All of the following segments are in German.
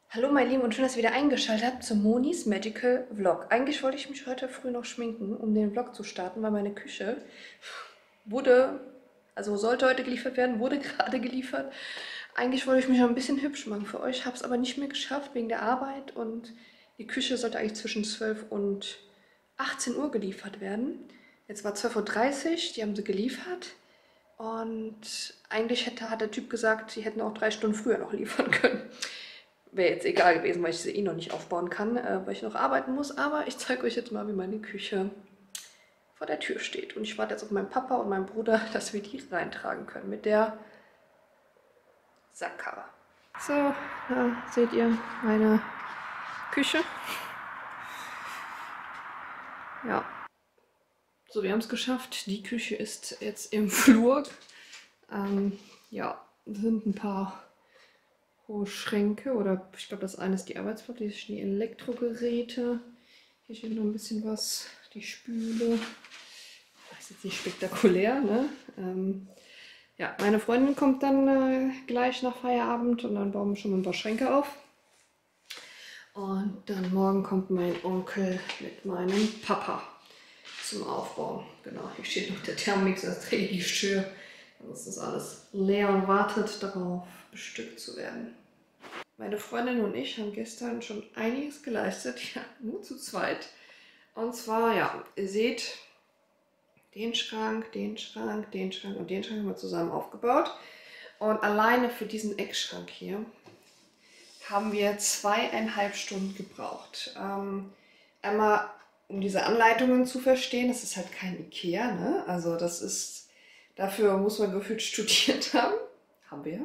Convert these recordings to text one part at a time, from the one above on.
Hallo meine Lieben und schön, dass ihr wieder eingeschaltet habt zum Monis Magical Vlog. Eigentlich wollte ich mich heute früh noch schminken, um den Vlog zu starten, weil meine Küche wurde, also sollte heute geliefert werden, wurde gerade geliefert. Eigentlich wollte ich mich noch ein bisschen hübsch machen für euch, habe es aber nicht mehr geschafft wegen der Arbeit und die Küche sollte eigentlich zwischen 12 und 18 Uhr geliefert werden. Jetzt war 12:30 Uhr, die haben sie geliefert. Und eigentlich hat der Typ gesagt, sie hätten auch 3 Stunden früher noch liefern können. Wäre jetzt egal gewesen, weil ich sie eh noch nicht aufbauen kann, weil ich noch arbeiten muss. Aber ich zeige euch jetzt mal, wie meine Küche vor der Tür steht. Und ich warte jetzt auf meinen Papa und meinen Bruder, dass wir die reintragen können mit der Sackkarre. So, da seht ihr meine Küche. Ja, so, wir haben es geschafft. Die Küche ist jetzt im Flur. Ja, sind ein paar hohe Schränke oder ich glaube, das eine ist die Arbeitsplatte, hier stehen die Elektrogeräte. Hier steht noch ein bisschen was, die Spüle. Das ist jetzt nicht spektakulär, ne? Ja, meine Freundin kommt dann gleich nach Feierabend und dann bauen wir schon mal ein paar Schränke auf. Und dann morgen kommt mein Onkel mit meinem Papa zum Aufbauen. Genau, hier steht noch der Thermomix, das trägt die Geschirr. Das ist alles leer und wartet darauf, bestückt zu werden. Meine Freundin und ich haben gestern schon einiges geleistet, ja, nur zu zweit. Und zwar, ja, ihr seht, den Schrank, den Schrank, den Schrank und den Schrank haben wir zusammen aufgebaut. Und alleine für diesen Eckschrank hier haben wir 2,5 Stunden gebraucht. Einmal, um diese Anleitungen zu verstehen, das ist halt kein Ikea, ne? Also das ist, dafür muss man gefühlt studiert haben. Haben wir.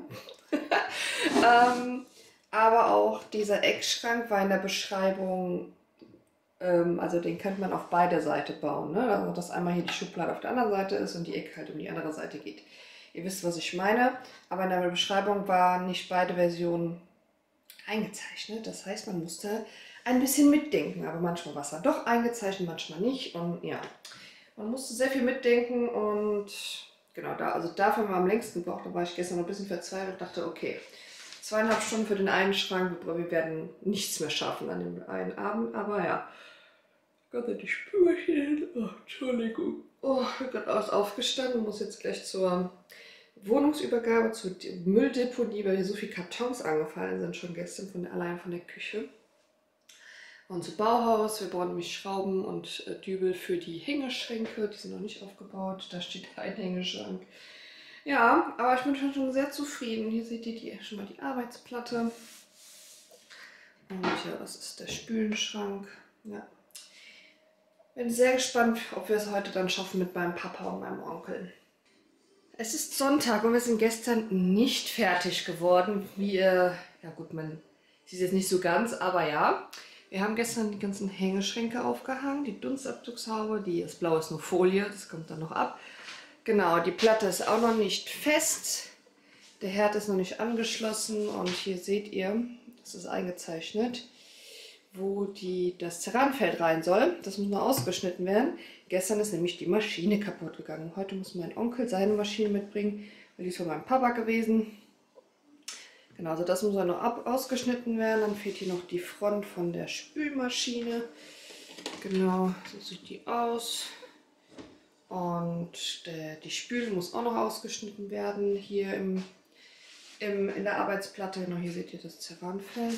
Aber auch dieser Eckschrank war in der Beschreibung, also den könnte man auf beide Seiten bauen, ne? Also dass einmal hier die Schublade auf der anderen Seite ist und die Ecke halt um die andere Seite geht. Ihr wisst, was ich meine, aber in der Beschreibung waren nicht beide Versionen eingezeichnet. Das heißt, man musste ein bisschen mitdenken, aber manchmal war es dann doch eingezeichnet, manchmal nicht. Und ja, man musste sehr viel mitdenken und genau, also dafür haben wir am längsten gebraucht. Da war ich gestern noch ein bisschen verzweifelt und dachte, okay, 2,5 Stunden für den einen Schrank, wir werden nichts mehr schaffen an dem einen Abend, aber ja. Gott, die Spülmaschine. Oh, Entschuldigung. Oh, ich bin gerade alles aufgestanden und muss jetzt gleich zur Wohnungsübergabe, zur Mülldeponie, weil hier so viele Kartons angefallen sind schon gestern allein von der Küche. Und zu Bauhaus, wir brauchen nämlich Schrauben und Dübel für die Hängeschränke, die sind noch nicht aufgebaut, da steht ein Hängeschrank. Ja, aber ich bin schon sehr zufrieden. Hier seht ihr schon mal die Arbeitsplatte. Und ja, das ist der Spülenschrank. Ja. Bin sehr gespannt, ob wir es heute dann schaffen mit meinem Papa und meinem Onkel. Es ist Sonntag und wir sind gestern nicht fertig geworden. Wie ihr, ja gut, man sieht es jetzt nicht so ganz, aber ja. Wir haben gestern die ganzen Hängeschränke aufgehangen, die Dunstabzugshaube, das blaue ist nur Folie, das kommt dann noch ab. Genau, die Platte ist auch noch nicht fest. Der Herd ist noch nicht angeschlossen und hier seht ihr, das ist eingezeichnet, wo das Ceranfeld rein soll. Das muss noch ausgeschnitten werden. Gestern ist nämlich die Maschine kaputt gegangen. Heute muss mein Onkel seine Maschine mitbringen, weil die ist von meinem Papa gewesen. Genau, also das muss noch ausgeschnitten werden. Dann fehlt hier noch die Front von der Spülmaschine. Genau, so sieht die aus. Und die Spüle muss auch noch ausgeschnitten werden. Hier in der Arbeitsplatte. Genau, hier seht ihr das Ceranfeld.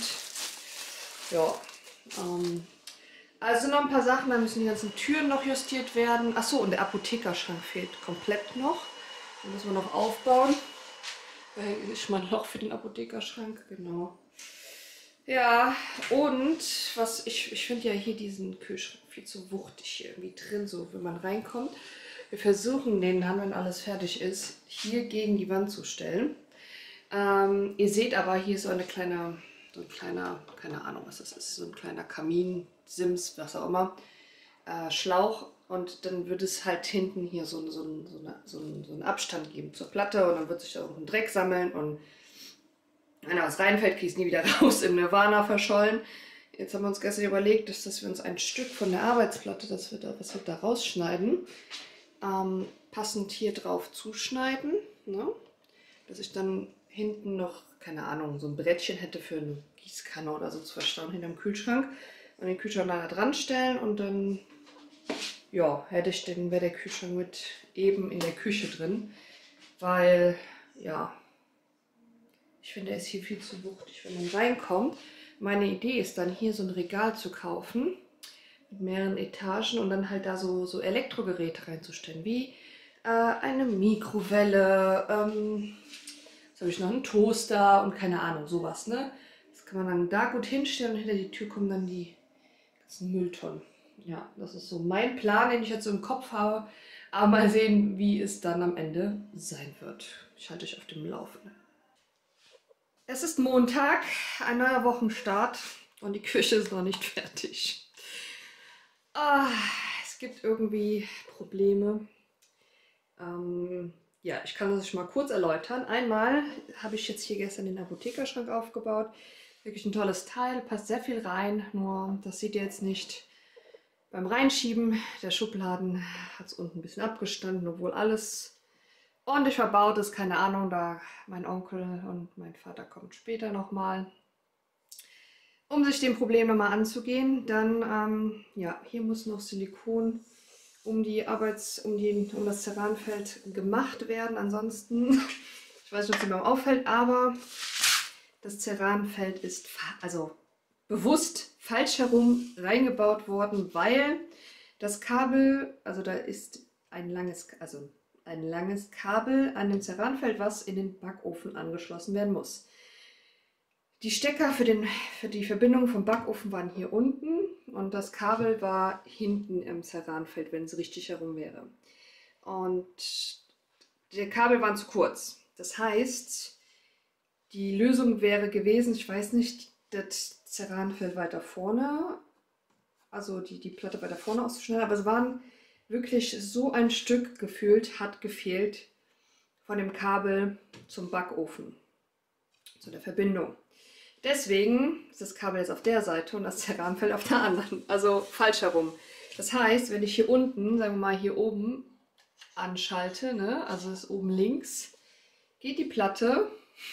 Ja. Also noch ein paar Sachen, da müssen die ganzen Türen noch justiert werden. Achso, und der Apothekerschrank fehlt komplett noch. Den müssen wir noch aufbauen. Da ist mal ein Loch für den Apothekerschrank, genau. Ja, und was ich finde ja hier diesen Kühlschrank viel zu wuchtig hier irgendwie drin, so wenn man reinkommt. Wir versuchen den dann, wenn alles fertig ist, hier gegen die Wand zu stellen. Ihr seht aber, hier ist so ein kleiner, keine Ahnung was das ist, so ein kleiner Kamin, Sims, was auch immer, Schlauch. Und dann wird es halt hinten hier so einen Abstand geben zur Platte und dann wird sich da unten Dreck sammeln und wenn da was reinfällt, kriege ich es nie wieder raus, im Nirvana verschollen. Jetzt haben wir uns gestern überlegt, dass wir uns ein Stück von der Arbeitsplatte, was wir da rausschneiden, passend hier drauf zuschneiden, ne? Dass ich dann hinten noch, keine Ahnung, so ein Brettchen hätte für Gießkanne oder so zu verstauen hinterm Kühlschrank und den Kühlschrank da dran stellen und dann, ja, wäre der Kühlschrank mit eben in der Küche drin, weil, ja, ich finde, er ist hier viel zu wuchtig, wenn man reinkommt. Meine Idee ist dann hier so ein Regal zu kaufen mit mehreren Etagen und dann halt da so Elektrogeräte reinzustellen, wie eine Mikrowelle, was habe ich noch, einen Toaster und keine Ahnung, sowas, ne? Das kann man dann da gut hinstellen und hinter die Tür kommen dann die ganzen Mülltonnen. Ja, das ist so mein Plan, den ich jetzt so im Kopf habe. Aber mal sehen, wie es dann am Ende sein wird. Ich halte euch auf dem Laufenden. Es ist Montag, ein neuer Wochenstart und die Küche ist noch nicht fertig. Es gibt irgendwie Probleme. Ja, ich kann das schon mal kurz erläutern. Einmal habe ich jetzt hier gestern den Apothekerschrank aufgebaut. Wirklich ein tolles Teil, passt sehr viel rein, nur das seht ihr jetzt nicht beim Reinschieben. Der Schubladen hat es unten ein bisschen abgestanden, obwohl alles ordentlich verbaut ist. Keine Ahnung, da mein Onkel und mein Vater kommen später nochmal, um sich dem Problem nochmal anzugehen. Dann, ja, hier muss noch Silikon um das Ceranfeld gemacht werden. Ansonsten, ich weiß nicht, ob es mir auffällt, aber das Ceranfeld ist also bewusst falsch herum reingebaut worden, weil das Kabel, also da ist ein langes Kabel an dem Ceranfeld, was in den Backofen angeschlossen werden muss. Die Stecker für die Verbindung vom Backofen waren hier unten und das Kabel war hinten im Ceranfeld, wenn es richtig herum wäre. Und die Kabel waren zu kurz. Das heißt, die Lösung wäre gewesen, ich weiß nicht, das Ceranfeld weiter vorne, also die Platte weiter vorne auszuschneiden, aber es waren wirklich so ein Stück gefühlt, hat gefehlt von dem Kabel zum Backofen, zu der Verbindung. Deswegen ist das Kabel jetzt auf der Seite und das Ceranfeld auf der anderen, also falsch herum. Das heißt, wenn ich hier unten, sagen wir mal hier oben anschalte, ne, also das ist oben links, geht die Platte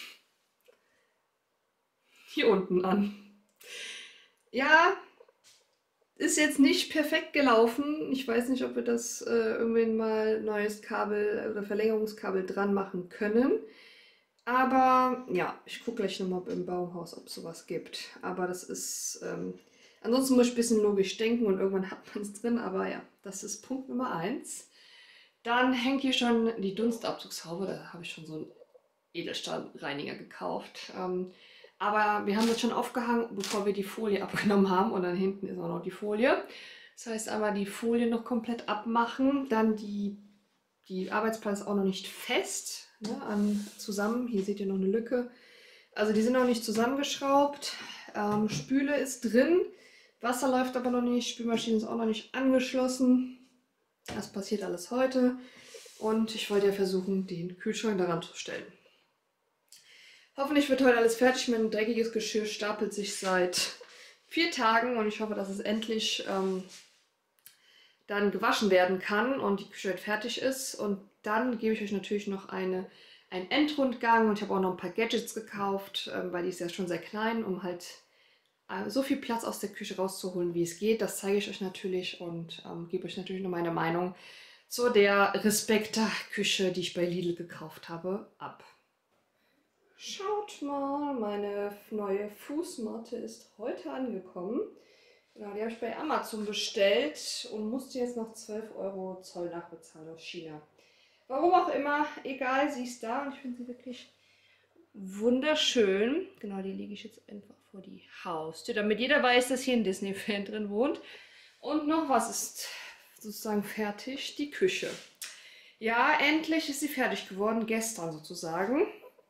hier unten an. Ja, ist jetzt nicht perfekt gelaufen. Ich weiß nicht, ob wir das irgendwann mal neues Kabel oder Verlängerungskabel dran machen können. Aber ja, ich gucke gleich nochmal im Bauhaus, ob es sowas gibt. Aber das ist, ansonsten muss ich ein bisschen logisch denken und irgendwann hat man es drin. Aber ja, das ist Punkt Nummer 1. Dann hängt hier schon die Dunstabzugshaube. Da habe ich schon so einen Edelstahlreiniger gekauft. Aber wir haben das schon aufgehangen, bevor wir die Folie abgenommen haben. Und dann hinten ist auch noch die Folie. Das heißt, einmal die Folie noch komplett abmachen. Dann die Arbeitsplatte ist auch noch nicht fest, ne, zusammen. Hier seht ihr noch eine Lücke. Also die sind noch nicht zusammengeschraubt. Spüle ist drin. Wasser läuft aber noch nicht. Spülmaschine ist auch noch nicht angeschlossen. Das passiert alles heute. Und ich wollte ja versuchen, den Kühlschrank daran zu stellen. Hoffentlich wird heute alles fertig. Mein dreckiges Geschirr stapelt sich seit 4 Tagen und ich hoffe, dass es endlich dann gewaschen werden kann und die Küche fertig ist. Und dann gebe ich euch natürlich noch einen Endrundgang und ich habe auch noch ein paar Gadgets gekauft, weil die ist ja schon sehr klein, um halt so viel Platz aus der Küche rauszuholen, wie es geht. Das zeige ich euch natürlich und gebe euch natürlich noch meine Meinung zu der Respekta-Küche, die ich bei Lidl gekauft habe, ab. Schaut mal, meine neue Fußmatte ist heute angekommen. Genau, die habe ich bei Amazon bestellt und musste jetzt noch 12 € Zoll nachbezahlen aus China. Warum auch immer, egal, sie ist da und ich finde sie wirklich wunderschön. Genau, die lege ich jetzt einfach vor die Haustür, damit jeder weiß, dass hier ein Disney-Fan drin wohnt. Und noch was ist sozusagen fertig, die Küche. Ja, endlich ist sie fertig geworden, gestern sozusagen.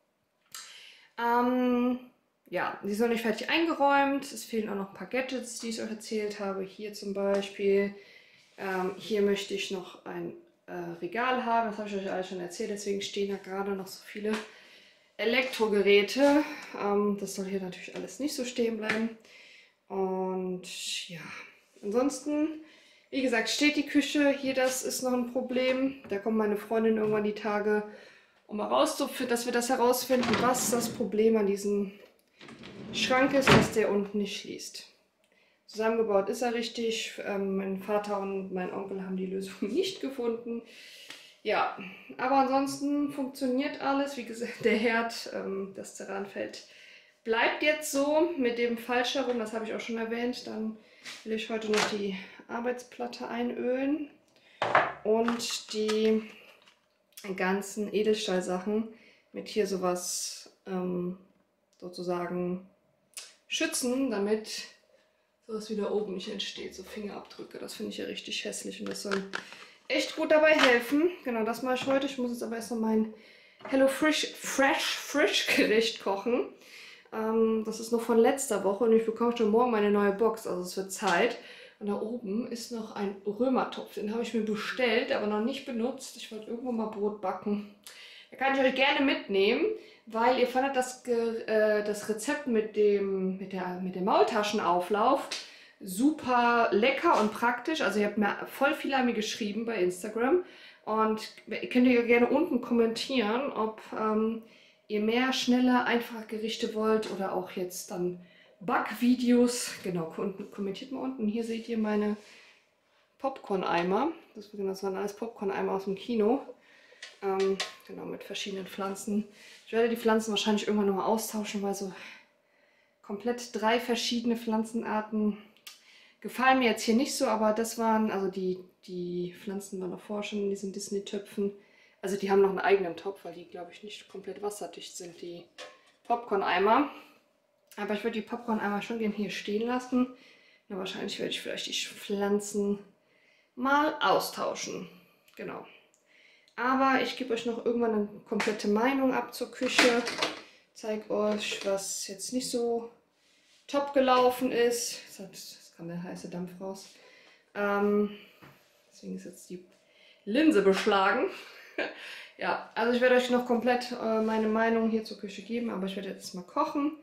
Ja, sie ist noch nicht fertig eingeräumt. Es fehlen auch noch ein paar Gadgets, die ich euch erzählt habe. Hier zum Beispiel. Hier möchte ich noch ein Regal haben. Das habe ich euch alles schon erzählt. Deswegen stehen da gerade noch so viele Elektrogeräte. Das soll hier natürlich alles nicht so stehen bleiben. Und ja, ansonsten, wie gesagt, steht die Küche. Hier, das ist noch ein Problem. Da kommt meine Freundin irgendwann die Tage, um herauszufinden, dass wir das herausfinden, was das Problem an diesem Schrank ist, dass der unten nicht schließt. Zusammengebaut ist er richtig. Mein Vater und mein Onkel haben die Lösung nicht gefunden. Ja, aber ansonsten funktioniert alles. Wie gesagt, der Herd, das Ceranfeld bleibt jetzt so mit dem Falsch herum. Das habe ich auch schon erwähnt. Dann will ich heute noch die Arbeitsplatte einölen und die ganzen Edelstahlsachen mit hier sowas sozusagen schützen, damit sowas wie da oben nicht entsteht, so Fingerabdrücke. Das finde ich ja richtig hässlich und das soll echt gut dabei helfen. Genau, das mache ich heute. Ich muss jetzt aber erst noch mein Hello Fresh Gericht kochen. Das ist noch von letzter Woche und ich bekomme schon morgen meine neue Box, also es wird Zeit. Und da oben ist noch ein Römertopf, den habe ich mir bestellt, aber noch nicht benutzt. Ich wollte irgendwo mal Brot backen. Da kann ich euch gerne mitnehmen, weil ihr fandet das Rezept mit dem Maultaschenauflauf super lecker und praktisch. Also ihr habt mir voll viel an mir geschrieben bei Instagram und könnt ihr gerne unten kommentieren, ob ihr mehr, schnelle, einfache Gerichte wollt oder auch jetzt dann Backvideos. Genau, kommentiert mal unten. Hier seht ihr meine Popcorn-Eimer. Das waren alles Popcorn-Eimer aus dem Kino. Genau, mit verschiedenen Pflanzen. Ich werde die Pflanzen wahrscheinlich irgendwann nochmal austauschen, weil so komplett 3 verschiedene Pflanzenarten gefallen mir jetzt hier nicht so, aber das waren, also die Pflanzen waren davor schon in diesen Disney-Töpfen. Also die haben noch einen eigenen Topf, weil die, glaube ich, nicht komplett wasserdicht sind, die Popcorn-Eimer. Aber ich würde die Popcorn-Eimer schon gerne hier stehen lassen. Na, wahrscheinlich werde ich vielleicht die Pflanzen mal austauschen. Genau. Aber ich gebe euch noch irgendwann eine komplette Meinung ab zur Küche. Zeige euch, was jetzt nicht so top gelaufen ist. Jetzt kam der heiße Dampf raus. Deswegen ist jetzt die Linse beschlagen. Ja, also ich werde euch noch komplett meine Meinung hier zur Küche geben, aber ich werde jetzt mal kochen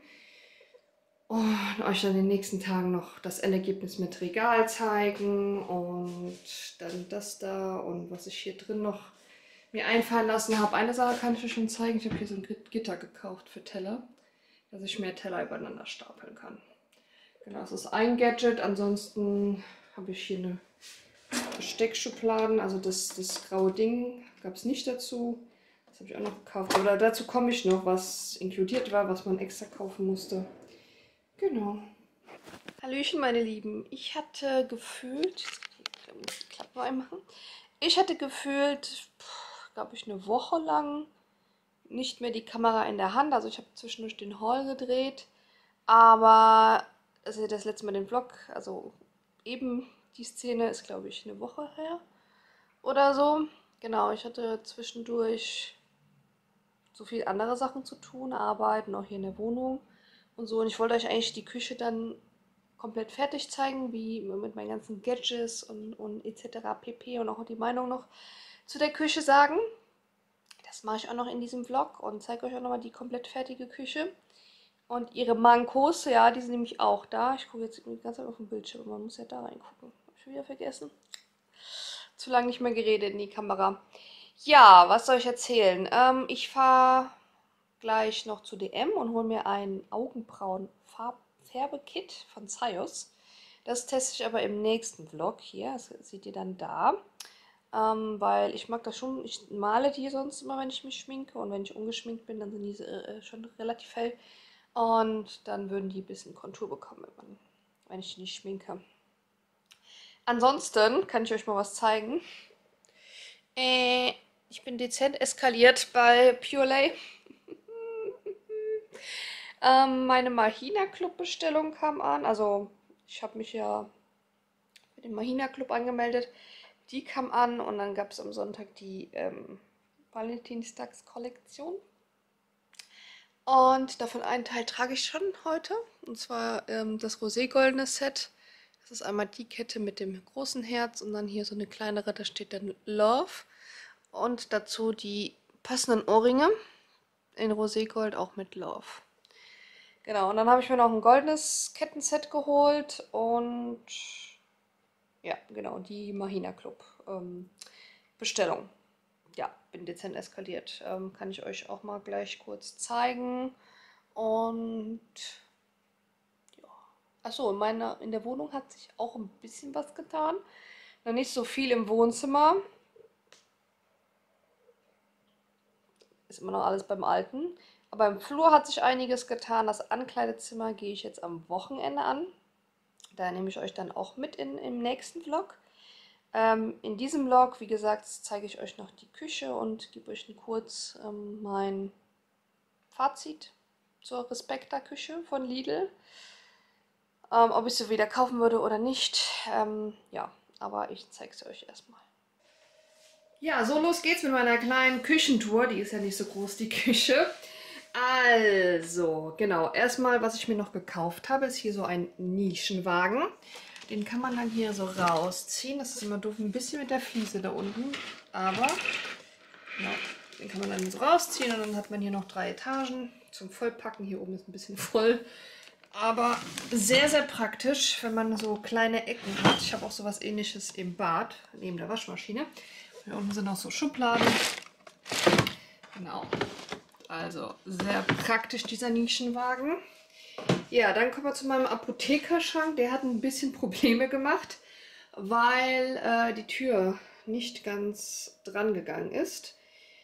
und euch dann in den nächsten Tagen noch das Endergebnis mit Regal zeigen und dann das da und was ich hier drin noch mir einfallen lassen habe. Eine Sache kann ich euch schon zeigen. Ich habe hier so ein Gitter gekauft für Teller, dass ich mehr Teller übereinander stapeln kann. Genau, das ist ein Gadget. Ansonsten habe ich hier eine Besteckschubladen. Also das graue Ding gab es nicht dazu. Das habe ich auch noch gekauft. Oder dazu komme ich noch, was inkludiert war, was man extra kaufen musste. Genau. Hallöchen, meine Lieben. Ich hatte gefühlt, ich muss die Klappe mal einmachen. Ich hatte gefühlt, glaube ich, eine Woche lang nicht mehr die Kamera in der Hand. Also ich habe zwischendurch den Haul gedreht. Aber also das letzte Mal den Vlog, also eben die Szene ist, glaube ich, eine Woche her oder so. Genau, ich hatte zwischendurch so viel andere Sachen zu tun, arbeiten, auch hier in der Wohnung und so. Und ich wollte euch eigentlich die Küche dann komplett fertig zeigen, wie mit meinen ganzen Gadgets und etc. pp. Und auch die Meinung noch zu der Küche sagen. Das mache ich auch noch in diesem Vlog und zeige euch auch nochmal die komplett fertige Küche. Und ihre Mankos, ja, die sind nämlich auch da. Ich gucke jetzt die ganze Zeit auf den Bildschirm, man muss ja da reingucken. Hab ich schon wieder vergessen. Zu lange nicht mehr geredet in die Kamera. Ja, was soll ich erzählen? Ich fahre gleich noch zu DM und hole mir ein Augenbrauen-Färbekit von Zeiss. Das teste ich aber im nächsten Vlog hier. Das seht ihr dann da. Weil ich mag das schon. Ich male die sonst immer, wenn ich mich schminke. Und wenn ich ungeschminkt bin, dann sind die schon relativ hell. Und dann würden die ein bisschen Kontur bekommen, wenn ich die nicht schminke. Ansonsten kann ich euch mal was zeigen. Ich bin dezent eskaliert bei Purelay. Meine Mahina Club Bestellung kam an. Also ich habe mich ja für den Mahina Club angemeldet. Die kam an und dann gab es am Sonntag die Valentinstagskollektion. Und davon einen Teil trage ich schon heute. Und zwar das roségoldene Set. Das ist einmal die Kette mit dem großen Herz und dann hier so eine kleinere, da steht dann Love. Und dazu die passenden Ohrringe in Roségold auch mit Love. Genau, und dann habe ich mir noch ein goldenes Kettenset geholt und ja, genau, die Mahina Club Bestellung. Ja, bin dezent eskaliert. Kann ich euch auch mal gleich kurz zeigen. Und Achso, in der Wohnung hat sich auch ein bisschen was getan. Noch nicht so viel im Wohnzimmer. Ist immer noch alles beim Alten. Aber im Flur hat sich einiges getan. Das Ankleidezimmer gehe ich jetzt am Wochenende an. Da nehme ich euch dann auch mit im nächsten Vlog. In diesem Vlog, wie gesagt, zeige ich euch noch die Küche und gebe euch kurz mein Fazit zur Respekta-Küche von Lidl. Ob ich sie wieder kaufen würde oder nicht. Ja, aber ich zeige es euch erstmal. Ja, so los geht's mit meiner kleinen Küchentour. Die ist ja nicht so groß, die Küche. Also, genau. Erstmal, was ich mir noch gekauft habe, ist hier so ein Nischenwagen. Den kann man dann hier so rausziehen. Das ist immer doof, ein bisschen mit der Fliese da unten. Aber, ja, den kann man dann so rausziehen und dann hat man hier noch 3 Etagen zum Vollpacken. Hier oben ist ein bisschen voll. Aber sehr, sehr praktisch, wenn man so kleine Ecken hat. Ich habe auch sowas Ähnliches im Bad, neben der Waschmaschine. Hier unten sind auch so Schubladen. Genau. Also sehr praktisch dieser Nischenwagen. Ja, dann kommen wir zu meinem Apothekerschrank. Der hat ein bisschen Probleme gemacht, weil die Tür nicht ganz dran gegangen ist.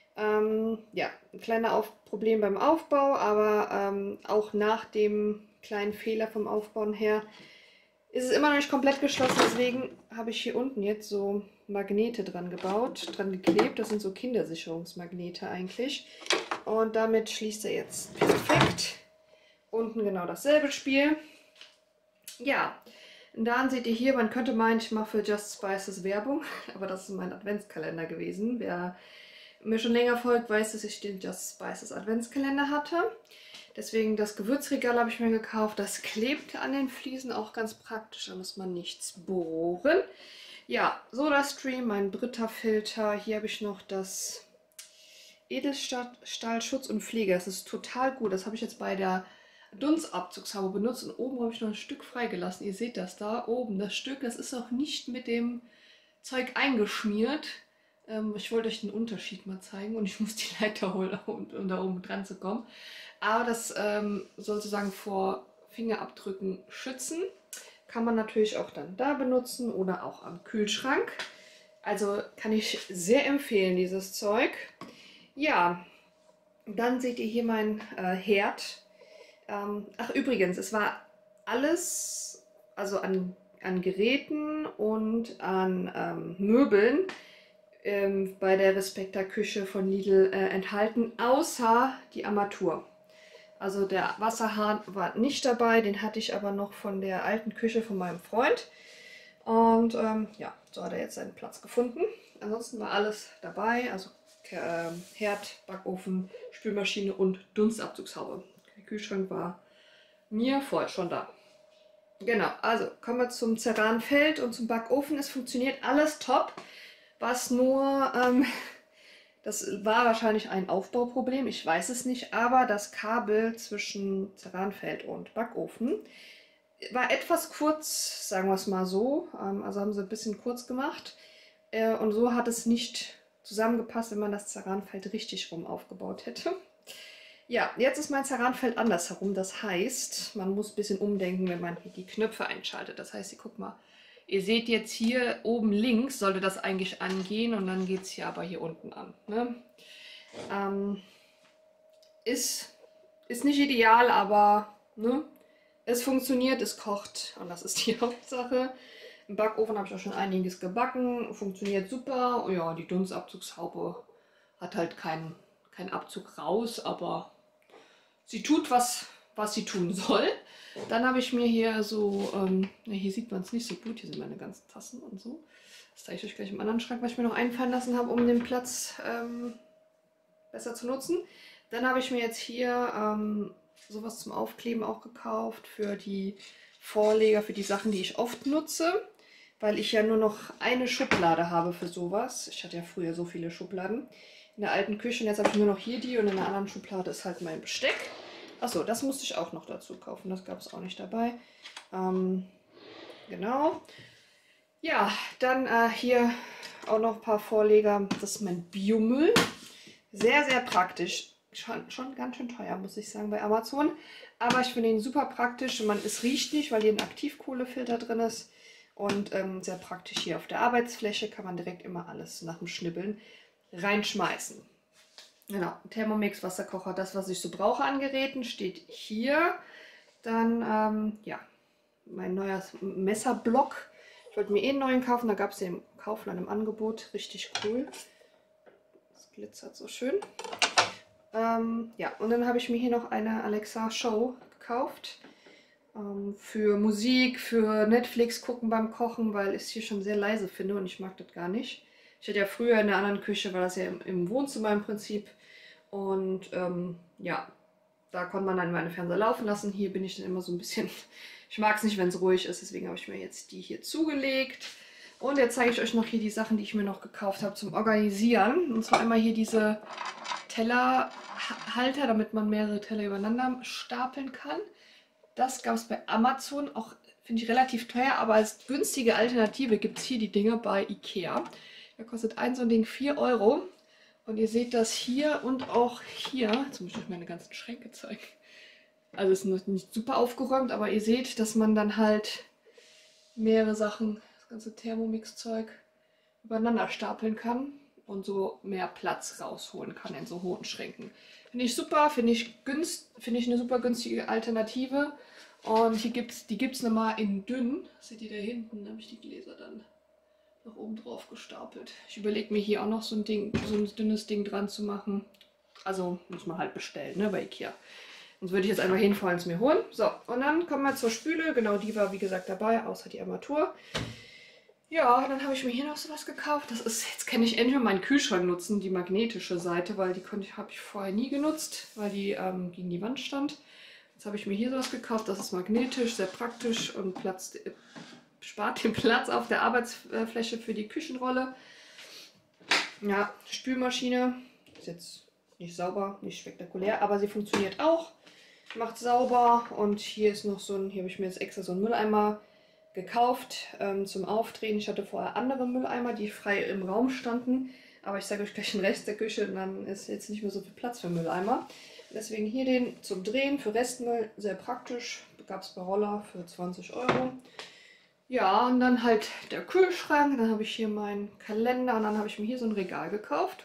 Ja, ein kleines Problem beim Aufbau, aber auch nach dem kleinen Fehler vom Aufbauen her ist es immer noch nicht komplett geschlossen. Deswegen habe ich hier unten jetzt so Magnete dran gebaut, dran geklebt. Das sind so Kindersicherungsmagnete eigentlich. Und damit schließt er jetzt perfekt. Unten genau dasselbe Spiel. Ja, und dann seht ihr hier, man könnte meinen, ich mache für Just Spices Werbung, aber das ist mein Adventskalender gewesen. Wer mir schon länger folgt, weiß, dass ich den Just Spices Adventskalender hatte. Deswegen das Gewürzregal habe ich mir gekauft. Das klebt an den Fliesen, auch ganz praktisch, da muss man nichts bohren. Ja, SodaStream, mein Brita-Filter. Hier habe ich noch das Edelstahl Schutz und Pflege. Das ist total gut. Das habe ich jetzt bei der Dunstabzugshaube benutzt und oben habe ich noch ein Stück freigelassen. Ihr seht das da oben. Das Stück, das ist noch nicht mit dem Zeug eingeschmiert. Ich wollte euch den Unterschied mal zeigen und ich muss die Leiter holen, um da oben dran zu kommen. Aber das soll sozusagen vor Fingerabdrücken schützen. Kann man natürlich auch dann da benutzen oder auch am Kühlschrank. Also kann ich sehr empfehlen, dieses Zeug. Ja, dann seht ihr hier mein Herd. Ach übrigens, es war alles, also an Geräten und an Möbeln bei der Respekta Küche von Lidl enthalten, außer die Armatur. Also der Wasserhahn war nicht dabei, den hatte ich aber noch von der alten Küche von meinem Freund. Und ja, so hat er jetzt seinen Platz gefunden. Ansonsten war alles dabei, also Herd, Backofen, Spülmaschine und Dunstabzugshaube. Der Kühlschrank war mir voll schon da. Genau, also kommen wir zum Ceranfeld und zum Backofen. Es funktioniert alles top, was nur, das war wahrscheinlich ein Aufbauproblem, ich weiß es nicht, aber das Kabel zwischen Ceranfeld und Backofen war etwas kurz, sagen wir es mal so. Also haben sie ein bisschen kurz gemacht. Und so hat es nicht zusammengepasst, wenn man das Ceranfeld richtig rum aufgebaut hätte. Ja, jetzt ist mein Ceranfeld andersherum. Das heißt, man muss ein bisschen umdenken, wenn man hier die Knöpfe einschaltet. Das heißt, ihr guckt mal, ihr seht jetzt hier oben links sollte das eigentlich angehen und dann geht es hier aber hier unten an. Ne? Ist nicht ideal, aber ne? Es funktioniert, es kocht und das ist die Hauptsache. Im Backofen habe ich auch schon einiges gebacken, funktioniert super. Ja, die Dunstabzugshaube hat halt keinen Abzug raus, aber sie tut was sie tun soll. Dann habe ich mir hier so, hier sieht man es nicht so gut, hier sind meine ganzen Tassen und so. Das zeige ich euch gleich im anderen Schrank, was ich mir noch einfallen lassen habe, um den Platz besser zu nutzen. Dann habe ich mir jetzt hier sowas zum Aufkleben auch gekauft für die Vorleger, für die Sachen, die ich oft nutze, weil ich ja nur noch eine Schublade habe für sowas. Ich hatte ja früher so viele Schubladen in der alten Küche und jetzt habe ich nur noch hier die und in der anderen Schublade ist halt mein Besteck. Achso, das musste ich auch noch dazu kaufen, das gab es auch nicht dabei. Genau. Ja, dann hier auch noch ein paar Vorleger. Das ist mein Biomüll. Sehr, sehr praktisch. schon ganz schön teuer, muss ich sagen, bei Amazon. Aber ich finde ihn super praktisch und es riecht nicht, weil hier ein Aktivkohlefilter drin ist. Und sehr praktisch hier auf der Arbeitsfläche kann man direkt immer alles nach dem Schnibbeln reinschmeißen. Genau, Thermomix, Wasserkocher, das, was ich so brauche an Geräten, steht hier. Dann, ja, mein neuer Messerblock. Ich wollte mir einen neuen kaufen, da gab es den im Kaufland im Angebot. Richtig cool. Das glitzert so schön. Ja, und dann habe ich mir hier noch eine Alexa Show gekauft. Für Musik, für Netflix gucken beim Kochen, weil ich es hier schon sehr leise finde und ich mag das gar nicht. Ich hatte ja früher in der anderen Küche, war das ja im Wohnzimmer im Prinzip. Und ja, da konnte man dann meine Fernseher laufen lassen. Hier bin ich dann immer so ein bisschen, ich mag es nicht, wenn es ruhig ist, deswegen habe ich mir jetzt die hier zugelegt. Und jetzt zeige ich euch noch hier die Sachen, die ich mir noch gekauft habe zum Organisieren. Und zwar einmal hier diese Tellerhalter, damit man mehrere Teller übereinander stapeln kann. Das gab es bei Amazon, auch finde ich relativ teuer, aber als günstige Alternative gibt es hier die Dinger bei Ikea. Da kostet ein so ein Ding 4 Euro. Und ihr seht das hier und auch hier. Jetzt muss ich euch meine ganzen Schränke zeigen. Also es ist noch nicht super aufgeräumt, aber ihr seht, dass man dann halt mehrere Sachen, das ganze Thermomix-Zeug, übereinander stapeln kann und so mehr Platz rausholen kann in so hohen Schränken. Finde ich super, finde ich eine super günstige Alternative. Und hier die gibt es nochmal in dünn. Seht ihr da hinten, da habe ich die Gläser dann nach oben drauf gestapelt. Ich überlege mir hier auch noch so ein Ding, so ein dünnes Ding dran zu machen. Also muss man halt bestellen, ne, bei Ikea. Sonst würde ich jetzt einfach hinfahren und es mir holen. So, und dann kommen wir zur Spüle. Genau, die war wie gesagt dabei, außer die Armatur. Ja, dann habe ich mir hier noch sowas gekauft. Das ist, jetzt kann ich endlich mal meinen Kühlschrank nutzen, die magnetische Seite, weil die habe ich vorher nie genutzt, weil die gegen die Wand stand. Jetzt habe ich mir hier sowas gekauft. Das ist magnetisch, sehr praktisch und spart den Platz auf der Arbeitsfläche für die Küchenrolle. Ja, Spülmaschine ist jetzt nicht sauber, nicht spektakulär, aber sie funktioniert auch. Macht sauber und hier ist noch so ein, hier habe ich mir jetzt extra so einen Mülleimer gekauft zum Aufdrehen. Ich hatte vorher andere Mülleimer, die frei im Raum standen, aber ich sage euch gleich den Rest der Küche, dann ist jetzt nicht mehr so viel Platz für Mülleimer. Deswegen hier den zum Drehen für Restmüll, sehr praktisch. Gab es bei Roller für 20 Euro. Ja, und dann halt der Kühlschrank, dann habe ich hier meinen Kalender und dann habe ich mir hier so ein Regal gekauft.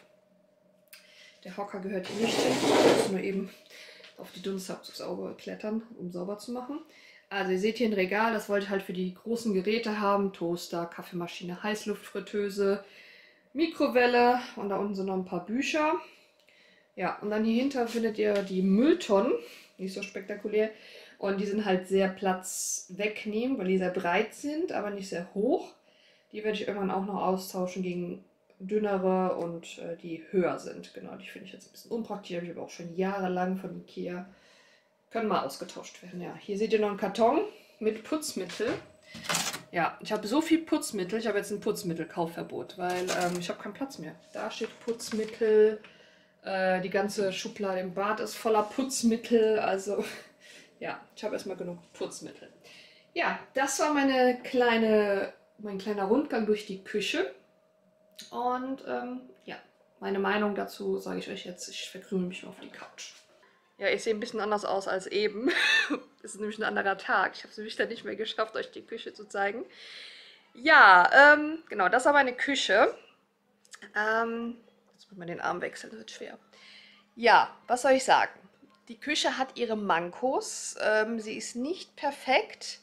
Der Hocker gehört hier nicht hin, ich muss nur eben auf die Dunstabzugshaube klettern, um sauber zu machen. Also ihr seht hier ein Regal, das wollte ich halt für die großen Geräte haben. Toaster, Kaffeemaschine, Heißluftfritteuse, Mikrowelle und da unten sind noch ein paar Bücher. Ja, und dann hier hinter findet ihr die Mülltonnen, nicht so spektakulär. Und die sind halt sehr Platz wegnehmen, weil die sehr breit sind, aber nicht sehr hoch. Die werde ich irgendwann auch noch austauschen gegen dünnere und die höher sind. Genau, die finde ich jetzt ein bisschen unpraktisch. Habe ich aber auch schon jahrelang von Ikea. Können mal ausgetauscht werden. Ja, hier seht ihr noch einen Karton mit Putzmittel. Ja, ich habe so viel Putzmittel. Ich habe jetzt ein Putzmittelkaufverbot, weil ich habe keinen Platz mehr. Da steht Putzmittel. Die ganze Schublade im Bad ist voller Putzmittel. Also ja, ich habe erstmal genug Putzmittel. Ja, das war mein kleiner Rundgang durch die Küche. Und ja, meine Meinung dazu sage ich euch jetzt. Ich verkrümel mich mal auf die Couch. Ja, ich sehe ein bisschen anders aus als eben. Es ist nämlich ein anderer Tag. Ich habe es nämlich dann nicht mehr geschafft, euch die Küche zu zeigen. Ja, genau, das war meine Küche. Jetzt muss man den Arm wechseln, das wird schwer. Ja, was soll ich sagen? Die Küche hat ihre Mankos. Sie ist nicht perfekt.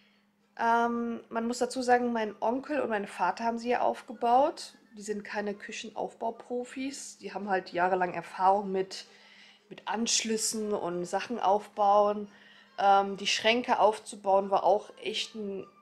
Man muss dazu sagen, mein Onkel und mein Vater haben sie ja aufgebaut. Die sind keine Küchenaufbauprofis. Die haben halt jahrelang Erfahrung mit Anschlüssen und Sachen aufbauen. Die Schränke aufzubauen war auch echt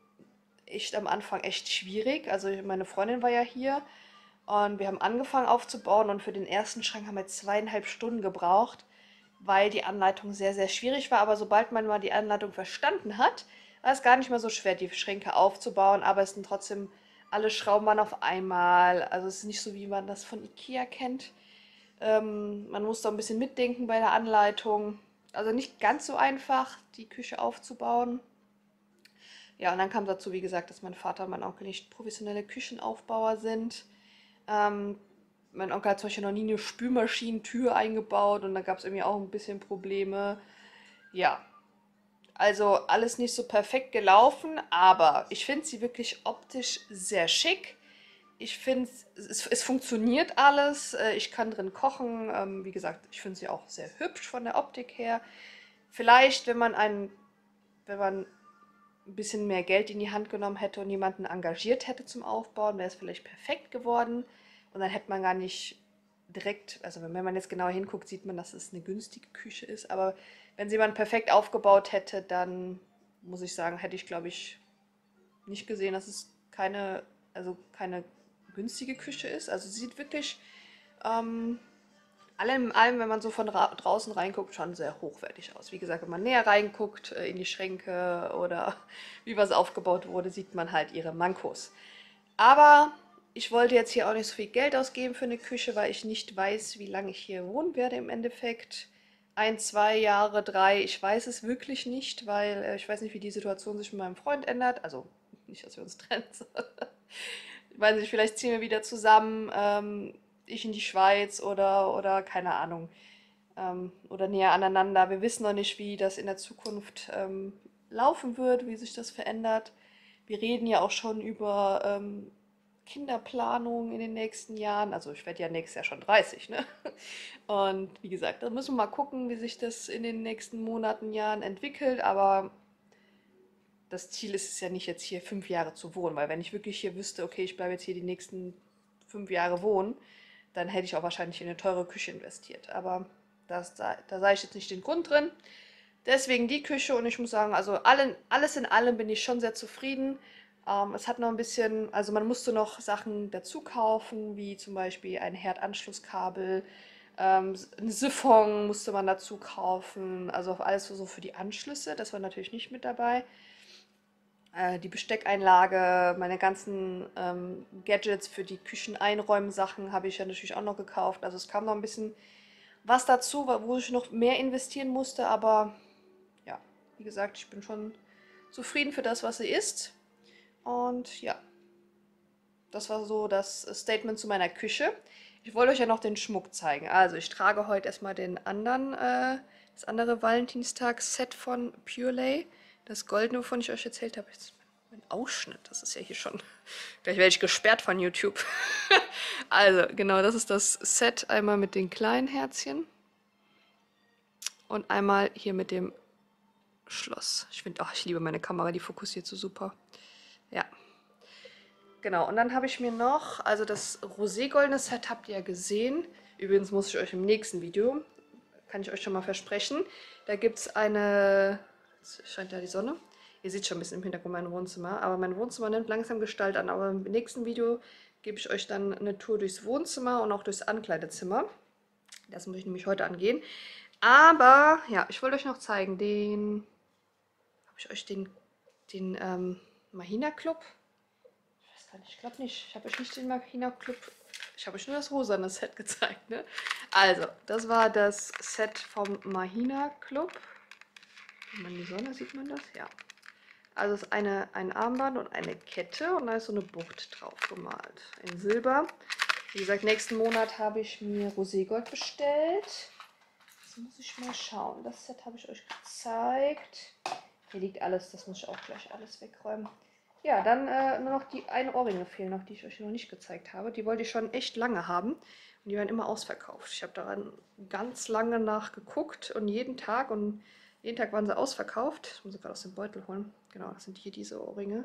am Anfang echt schwierig. Also meine Freundin war ja hier und wir haben angefangen aufzubauen und für den ersten Schrank haben wir 2,5 Stunden gebraucht, weil die Anleitung sehr, sehr schwierig war. Aber sobald man mal die Anleitung verstanden hat, war es gar nicht mehr so schwer, die Schränke aufzubauen. Aber es sind trotzdem alle Schrauben waren auf einmal. Also es ist nicht so, wie man das von Ikea kennt. Man muss da ein bisschen mitdenken bei der Anleitung. Also nicht ganz so einfach, die Küche aufzubauen. Ja, und dann kam dazu, wie gesagt, dass mein Vater und mein Onkel nicht professionelle Küchenaufbauer sind. Mein Onkel hat zum Beispiel noch nie eine Spülmaschinentür eingebaut und da gab es irgendwie auch ein bisschen Probleme. Ja, also alles nicht so perfekt gelaufen, aber ich finde sie wirklich optisch sehr schick. Ich finde, es funktioniert alles. Ich kann drin kochen. Wie gesagt, ich finde sie auch sehr hübsch von der Optik her. Vielleicht, wenn man ein bisschen mehr Geld in die Hand genommen hätte und jemanden engagiert hätte zum Aufbauen, wäre es vielleicht perfekt geworden. Und dann hätte man gar nicht direkt, also wenn man jetzt genauer hinguckt, sieht man, dass es eine günstige Küche ist. Aber wenn sie jemand perfekt aufgebaut hätte, dann muss ich sagen, hätte ich, glaube ich, nicht gesehen, dass es keine günstige Küche ist. Also sie sieht wirklich ähm, allem in allem, wenn man so von draußen reinguckt, schon sehr hochwertig aus. Wie gesagt, wenn man näher reinguckt in die Schränke oder wie was aufgebaut wurde, sieht man halt ihre Mankos. Aber ich wollte jetzt hier auch nicht so viel Geld ausgeben für eine Küche, weil ich nicht weiß, wie lange ich hier wohnen werde im Endeffekt. 1, 2 Jahre, 3, ich weiß es wirklich nicht, weil ich weiß nicht, wie die Situation sich mit meinem Freund ändert. Also nicht, dass wir uns trennen, sondern ich weiß nicht, vielleicht ziehen wir wieder zusammen, ich in die Schweiz oder keine Ahnung, oder näher aneinander. Wir wissen noch nicht, wie das in der Zukunft laufen wird, wie sich das verändert. Wir reden ja auch schon über Kinderplanung in den nächsten Jahren. Also ich werde ja nächstes Jahr schon 30, ne? Und wie gesagt, da müssen wir mal gucken, wie sich das in den nächsten Monaten, Jahren entwickelt. Aber das Ziel ist es ja nicht, jetzt hier 5 Jahre zu wohnen, weil wenn ich wirklich hier wüsste, okay, ich bleibe jetzt hier die nächsten 5 Jahre wohnen, dann hätte ich auch wahrscheinlich in eine teure Küche investiert. Aber da sah ich jetzt nicht den Grund drin. Deswegen die Küche und ich muss sagen, also alles in allem bin ich schon sehr zufrieden. Es hat noch ein bisschen, also man musste noch Sachen dazu kaufen, wie zum Beispiel ein Herdanschlusskabel, ein Siphon musste man dazu kaufen, also auf alles so für die Anschlüsse, das war natürlich nicht mit dabei. Die Besteckeinlage, meine ganzen Gadgets für die Kücheneinräumen-Sachen habe ich ja natürlich auch noch gekauft. Also es kam noch ein bisschen was dazu, wo ich noch mehr investieren musste, aber ja, wie gesagt, ich bin schon zufrieden für das, was sie ist. Und ja, das war so das Statement zu meiner Küche. Ich wollte euch ja noch den Schmuck zeigen. Also ich trage heute erstmal das andere Valentinstags-Set von Purelay. Das Goldene, wovon ich euch erzählt habe. Jetzt mein Ausschnitt, das ist ja hier schon. Gleich werde ich gesperrt von YouTube. Also, genau, das ist das Set. Einmal mit den kleinen Herzchen. Und einmal hier mit dem Schloss. Ich finde, ich liebe meine Kamera, die fokussiert so super. Ja. Genau, und dann habe ich mir noch, also das roségoldene Set habt ihr ja gesehen. Übrigens muss ich euch im nächsten Video, kann ich euch schon mal versprechen, da gibt es jetzt scheint ja die Sonne. Ihr seht schon ein bisschen im Hintergrund mein Wohnzimmer, aber mein Wohnzimmer nimmt langsam Gestalt an. Aber im nächsten Video gebe ich euch dann eine Tour durchs Wohnzimmer und auch durchs Ankleidezimmer. Das muss ich nämlich heute angehen. Aber, ja, ich wollte euch noch zeigen, habe ich euch den Mahina Club? Ich glaube nicht. Ich habe euch nicht den Mahina Club. Ich habe euch nur das rosane Set gezeigt, ne? Also, das war das Set vom Mahina Club. Wenn man die Sonne sieht man das? Ja. Also es ist ein Armband und eine Kette und da ist so eine Bucht drauf gemalt. In Silber. Wie gesagt, nächsten Monat habe ich mir Roségold bestellt. Jetzt muss ich mal schauen. Das Set habe ich euch gezeigt. Hier liegt alles, das muss ich auch gleich alles wegräumen. Ja, dann nur noch die Ohrringe fehlen noch, die ich euch noch nicht gezeigt habe. Die wollte ich schon echt lange haben und die werden immer ausverkauft. Ich habe daran ganz lange nachgeguckt und jeden Tag waren sie ausverkauft. Ich muss sie gerade aus dem Beutel holen. Genau, das sind hier diese Ohrringe.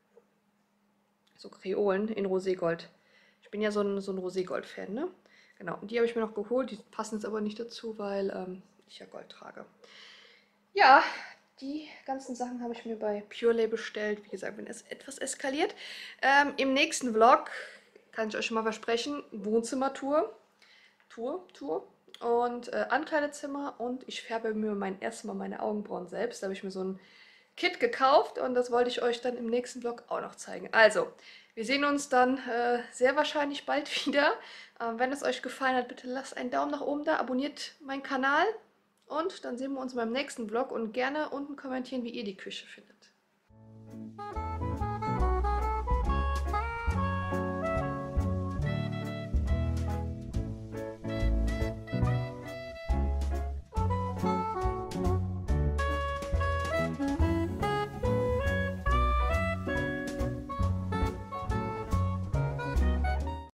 So Kreolen in Roségold. Ich bin ja so ein Roségold-Fan, ne? Genau, und die habe ich mir noch geholt. Die passen jetzt aber nicht dazu, weil ich ja Gold trage. Ja, die ganzen Sachen habe ich mir bei Purelay bestellt. Wie gesagt, wenn es etwas eskaliert. Im nächsten Vlog kann ich euch schon mal versprechen, Wohnzimmertour. Tour. Und Ankleidezimmer. Und ich färbe mir erstes Mal meine Augenbrauen selbst. Da habe ich mir so ein Kit gekauft und das wollte ich euch dann im nächsten Vlog auch noch zeigen. Also, wir sehen uns dann sehr wahrscheinlich bald wieder. Wenn es euch gefallen hat, bitte lasst einen Daumen nach oben da, abonniert meinen Kanal und dann sehen wir uns beim nächsten Vlog und gerne unten kommentieren, wie ihr die Küche findet.